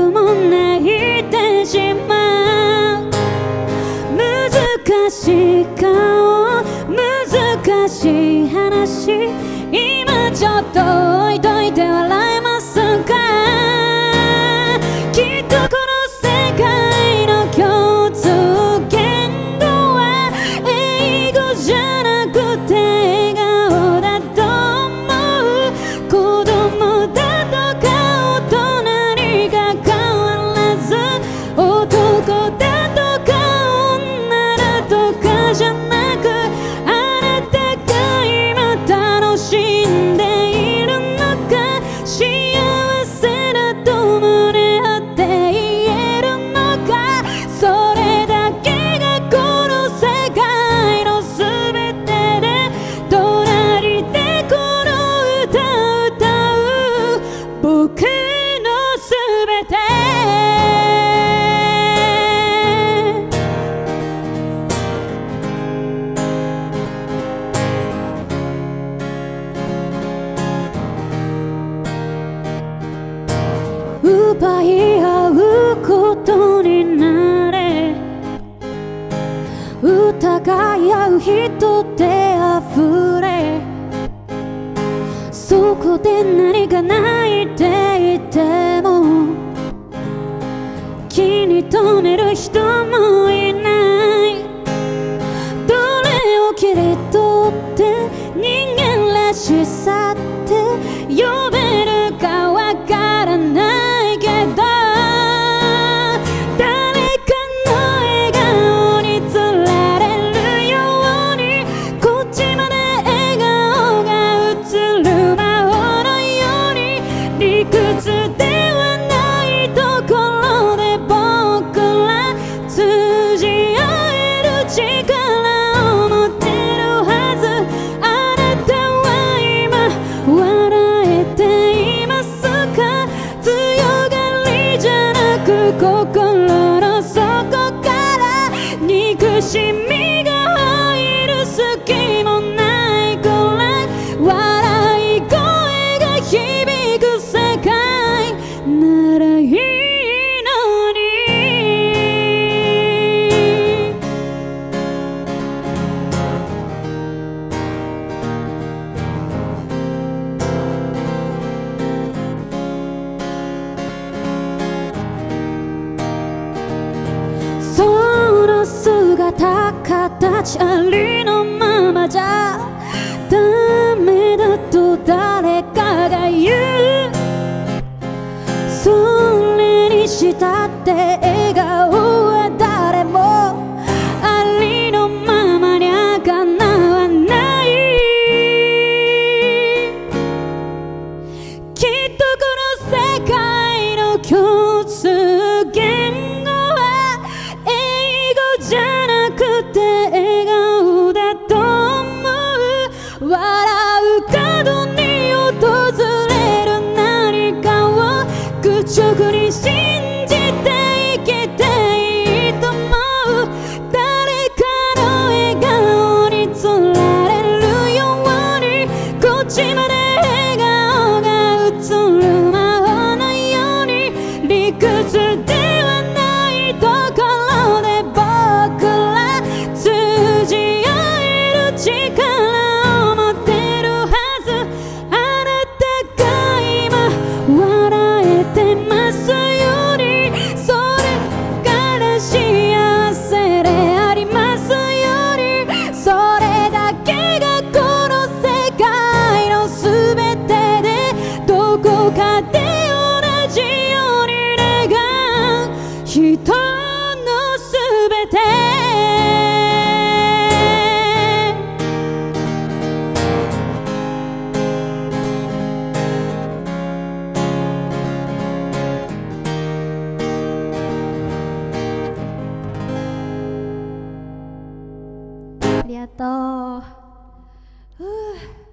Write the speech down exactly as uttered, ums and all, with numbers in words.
僕も泣いてしまう。難しい顔、難しい話、今ちょっと置いといて笑えますか。きっとこの世界の共通言語は英語じゃなくて笑顔だと思う。子供だとか大人にかかわらず、男だとか女だとかじゃなく、あなたが今楽しんでいるのか、幸せだと胸張って言えるのか、それだけがこの世界の全てで、隣でこの歌歌う僕の全て。奪い合うことになれ、疑い合う人で溢れ、そこで何か泣いていても気に留める人もいない。どれを切り取って人間らしさって呼べるかわからないけど、誰かの笑顔につられるように、こっちまで笑顔が映る魔法のように、理屈ではないところで僕ら通じ合える力を持ってるはず。あなたは今笑えていますか。強がりじゃなく心の底から憎しみが入る隙もないくらい、笑い声が響く世界ならいいのに。その姿形ありのままじゃダメだと誰かが言う。それにしたって笑顔は誰もありのままにゃかなわない。きっとこの世界の共通言語は英語じゃなくて笑顔だと思う。笑う角に訪れる何かを愚直に信じて生きていいと思う。誰かの笑顔につられるように、こっちまで笑顔が映る魔法のように、理屈ではないところで僕ら通じ合える力を持ってるはず。あなたが今笑えてますように、それから幸せでありますように、それだけがこの世界の全てで、どこかで同じように願う人の全て。ありがとう。ふう